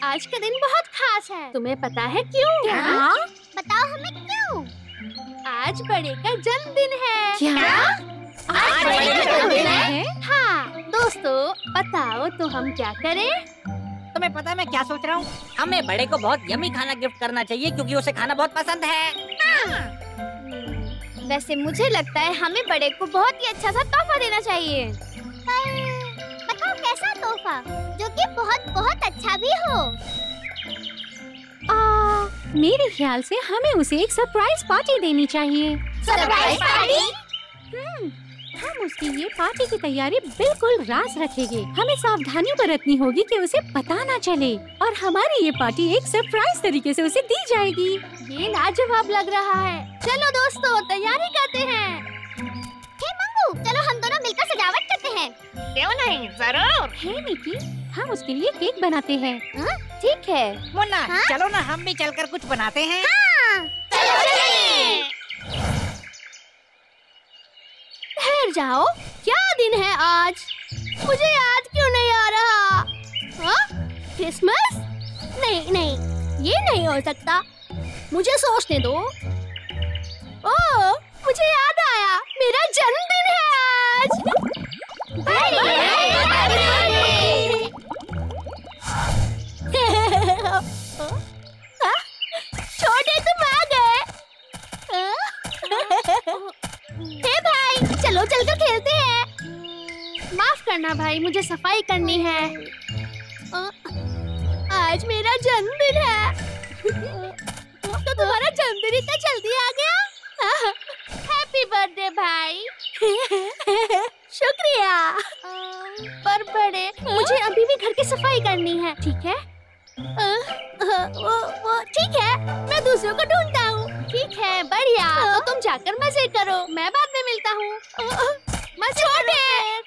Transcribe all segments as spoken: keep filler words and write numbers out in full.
आज का दिन बहुत खास है। तुम्हें पता है क्यों? क्या? बताओ हमें क्यों? आज बड़े का जन्मदिन है। क्या? आज बड़े का जन्मदिन है? हाँ दोस्तों, बताओ तो हम क्या करें? तुम्हें पता है मैं क्या सोच रहा हूँ? हमें बड़े को बहुत यम्मी खाना गिफ्ट करना चाहिए क्योंकि उसे खाना बहुत पसंद है। वैसे मुझे लगता है हमें बड़े को बहुत ही अच्छा सा तोहफा देना चाहिए। पर बताओ कैसा तोहफा जो कि बहुत बहुत अच्छा भी हो। आ, मेरे ख्याल से हमें उसे एक सरप्राइज पार्टी देनी चाहिए। Surprise party? हम्म, हम उसकी ये पार्टी की तैयारी बिल्कुल राज रखेंगे। हमें सावधानी बरतनी होगी कि उसे पता ना चले और हमारी ये पार्टी एक सरप्राइज तरीके से उसे दी जाएगी। ये लाजवाब लग रहा है। चलो दोस्तों, तैयारी करते हैं। हे मंगू, चलो हम दोनों मिलकर सजावट करते हैं। क्यों नहीं, जरूर। है निकी, हम उसके लिए केक बनाते हैं। ठीक है। मुन्ना, हाँ? चलो ना हम भी चलकर कुछ बनाते हैं। हाँ, चलो चलें। ठहर जाओ, क्या दिन है आज? मुझे याद क्यों नहीं आ रहा? हाँ? क्रिसमस? नहीं नहीं, ये नहीं हो सकता। मुझे सोचने दो। ओह, मुझे याद आया, मेरा जन्मदिन है आज। हाँ? छोटे तुम आ गए। हे भाई, चलो चलकर खेलते हैं। माफ करना भाई, मुझे सफाई करनी है। आज मेरा जन्मदिन है। तो तुम्हारा जन्मदिन इतना जल्दी आ गया? हैप्पी बर्थडे भाई। शुक्रिया। पर बड़े, मुझे अभी भी घर की सफाई करनी है, ठीक है? वो वो ठीक है, मैं दूसरों को ढूंढता हूँ। ठीक है, बढ़िया। तो तुम जाकर मजे करो, मैं बाद में मिलता हूँ। मजे छोटे।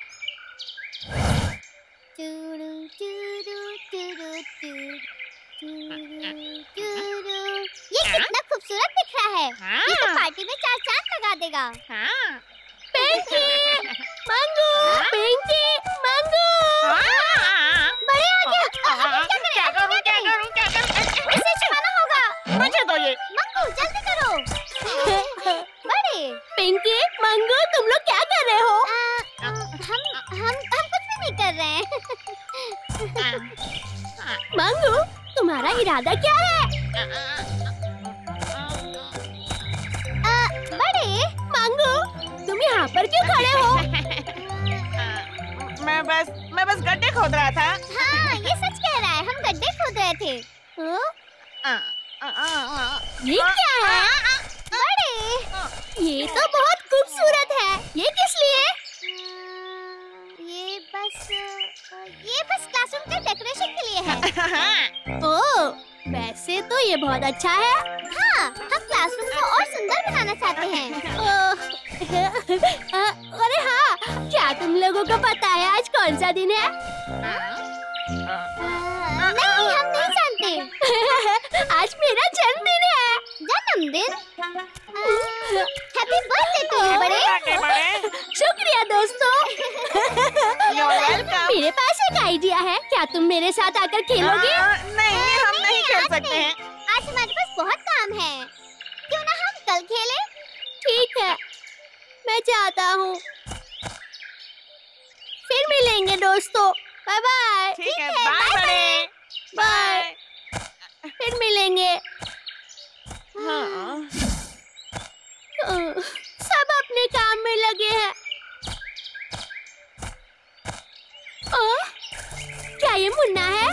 ये कितना खूबसूरत दिख रहा है। हाँ। ये तो पार्टी में चार चांद लगा देगा। हाँ। पिंकी, मंगू, पिंकी, मंगू। बड़े आ गया। अब क्या करें? क्या अब करूं, क्या क्या करें? करूं, क्या करूं? इसे छुपाना होगा। मुझे तो ये मंगू जल्दी करो। बड़े, पिंकी, मंगू, तुम लोग क्या कर रहे हो? आ, हम हम हम कुछ भी नहीं कर रहे हैं। मंगू, तुम्हारा इरादा क्या है? आ, बड़े, मंगू, तुम यहाँ पर क्यों खड़े हो? मैं बस मैं बस गड्ढे खोद रहा था। हाँ ये सच कह रहा है, हम गड्ढे खोद रहे थे। ये क्या है? बड़े, ये तो बहुत खूबसूरत है। ये किस लिए? ये बस ये बस क्लासरूम के डेकोरेशन के लिए है। ओह, वैसे तो ये बहुत अच्छा है। हाँ, हम क्लासरूम को और सुंदर बनाना चाहते हैं। ओह, अरे हाँ, क्या तुम लोगों को पता है आज कौन सा दिन है? नहीं, हम नहीं जानते। आज मेरा जन्मदिन है। जन्मदिन? हैप्पी बर्थडे टू यू बड़े। शुक्रिया दोस्तों। मेरे पास एक आइडिया है, क्या तुम मेरे साथ आकर खेलोगे? नहीं, हम नहीं खेल सकते हैं। आज हमारे पास बहुत काम है। क्यों ना हम कल खेलें? ठीक है, मैं जाता हूँ। फिर मिलेंगे दोस्तों। Bye bye. ठीक है, बाय बड़े। बाय। फिर मिलेंगे। हाँ। सब अपने काम में लगे हैं। ओह, क्या ये मुन्ना है?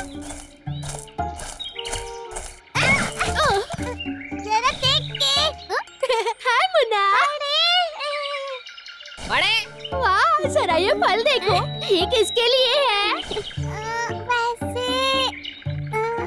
ओह, जरा देख के। हाय मुन्ना। बड़े, वाह, जरा ये फल देखो। ये किसके लिए है? अ, वैसे अ,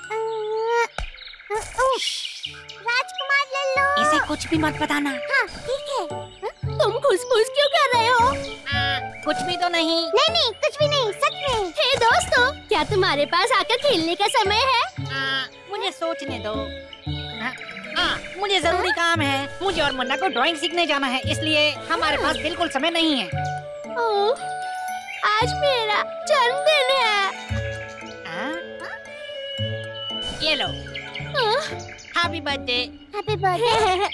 अ, अ, राजकुमार लल्लू। इसे कुछ भी मत बताना। हाँ ठीक है। तुम खुसफुस क्यों कर रहे हो? आ, कुछ भी तो नहीं। नहीं नहीं, कुछ भी नहीं, सच में। हे दोस्तों, क्या तुम्हारे पास आकर खेलने का समय है? आ, मुझे सोचने दो। आ, आ, मुझे जरूरी काम है। मुझे और मुन्ना को ड्राइंग सीखने जाना है, इसलिए हमारे पास बिल्कुल समय नहीं है। ओह, आज मेरा जन्मदिन है। आ? ये लो। Happy birthday. Happy birthday.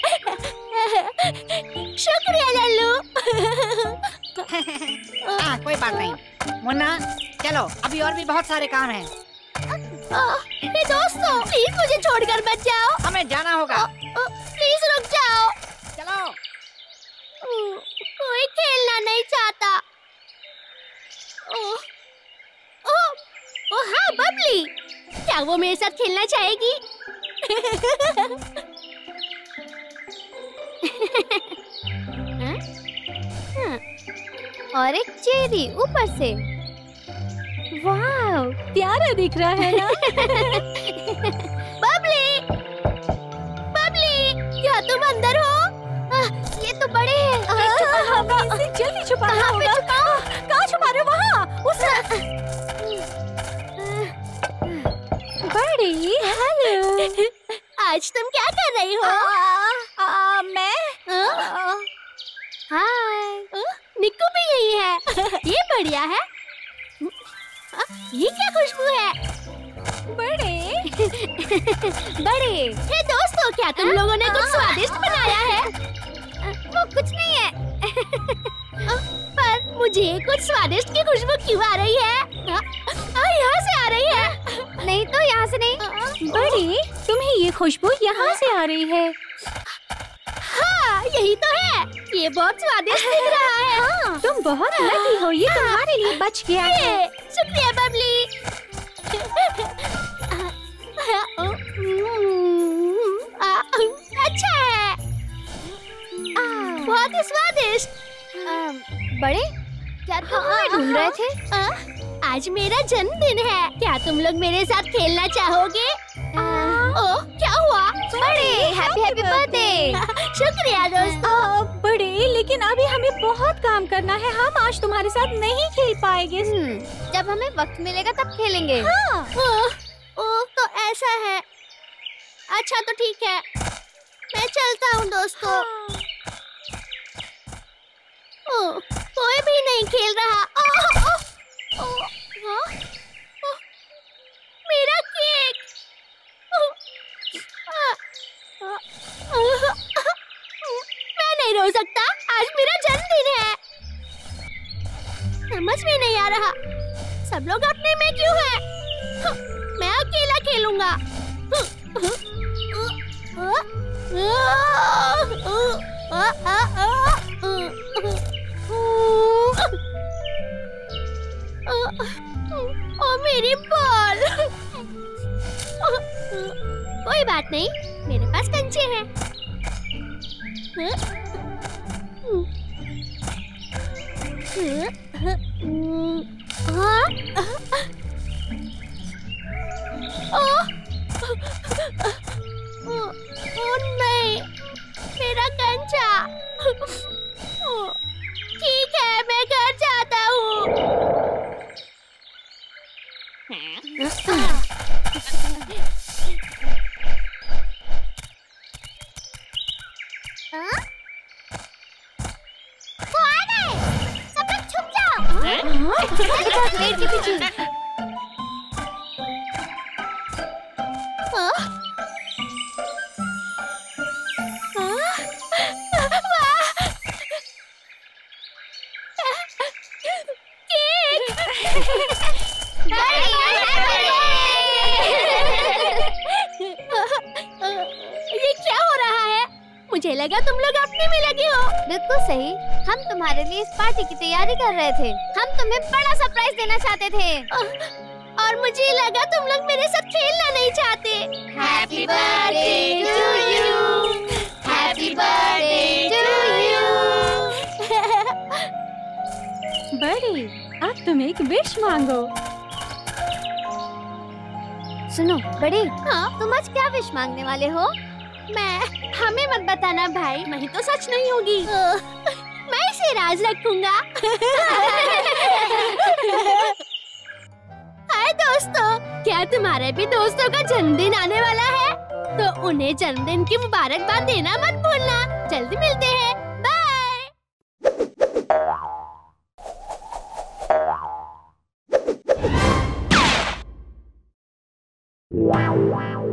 शुक्रिया लल्लू। हाँ कोई बात नहीं। मुन्ना चलो, अभी और भी बहुत सारे काम हैं। मेरे दोस्तों प्लीज मुझे छोड़कर मत जाओ। हमें जाना होगा। प्लीज रुक जाओ। चलो। कोई खेलना नहीं चाहता। ओह ओह ओह हाँ बबली, क्या वो मेरे साथ खेलना चाहेगी? हाँ? हाँ। और एक चेरी ऊपर से। वाह, प्यारा दिख रहा है ना? बबली, बबली, क्या तुम अंदर हो? आ, ये तो बड़े हैं। हमें इसे जल्दी छुपाना होगा। कहाँ छुपा रहे हो? वहाँ उस बड़ी। हेलो। आज तुम क्या कर रही हो? आ, आ, मैं हाँ? हाय। निक्कू भी यही है। ये बढ़िया है। आ, ये क्या खुशबू है? बड़े। बड़े। हे दोस्तों, क्या तुम लोगों ने कुछ स्वादिष्ट बनाया है? वो कुछ नहीं है। पर मुझे कुछ स्वादिष्ट की खुशबू क्यों आ रही है? आ, आ, यहाँ से आ रही है। नहीं तो यहाँ से नहीं। बड़ी, तुम्हें ये खुशबू यहाँ से आ रही है। हाँ यही तो है। ये बहुत स्वादिष्ट दिख रहा है। हाँ, तुम बहुत लकी हो, ये तुम्हारे लिए बच गया है। ये, शुक्रिया बबली। आ, अच्छा है, बहुत ही स्वादिष्ट। बड़े, क्या तुम हमें ढूंढ रहे थे? आ, आज मेरा जन्मदिन है, क्या तुम लोग मेरे साथ खेलना चाहोगे? ओह क्या हुआ? बड़े, हैप्पी हैप्पी बर्थडे। शुक्रिया दोस्तों। आ, बड़े, लेकिन अभी हमें बहुत काम करना है, हम आज तुम्हारे साथ नहीं खेल पाएंगे। जब हमें वक्त मिलेगा तब खेलेंगे। हाँ। ओह, ओह तो ऐसा है। अच्छा तो ठीक है, मैं चलता हूँ दोस्तों। ओह, कोई भी नहीं खेल रहा। ओह, ओह, ओह, हाँ? ओह, मेरा केक। ओह, आ, आ, आ, मैं नहीं रो सकता, आज मेरा जन्मदिन है। समझ में नहीं आ रहा, सब लोग अपने में क्यों हैं? मैं अकेला खेलूंगा। ओ मेरी बॉल। कोई बात नहीं, मेरे पास कंचे हैं। हाँ? ओह, ओह नहीं, मेरा कंचा। ठीक है, मैं घर जाता हूँ। कौन है? सब लोग छुप जाओ। पेड़ के पीछे। हाँ? हाँ? वाह! केक! ये क्या हो रहा है? मुझे लगा तुम लोग अपने में लगे हो। बिल्कुल सही, हम तुम्हारे लिए इस पार्टी की तैयारी कर रहे थे। हम तुम्हें बड़ा सरप्राइज देना चाहते थे। और मुझे लगा तुम लोग मेरे साथ खेलना नहीं चाहते। Happy birthday to you, happy birthday to you. बड़ी, अब तुम एक विश मांगो। सुनो बड़े, हाँ? तुम आज क्या विश मांगने वाले हो? मैं, हमें मत बताना भाई, नहीं तो सच नहीं होगी। मैं इसे राज रखूंगा। हाय दोस्तों, क्या तुम्हारे भी दोस्तों का जन्मदिन आने वाला है? तो उन्हें जन्मदिन की मुबारकबाद देना मत भूलना। जल्दी मिलते हैं, बाय।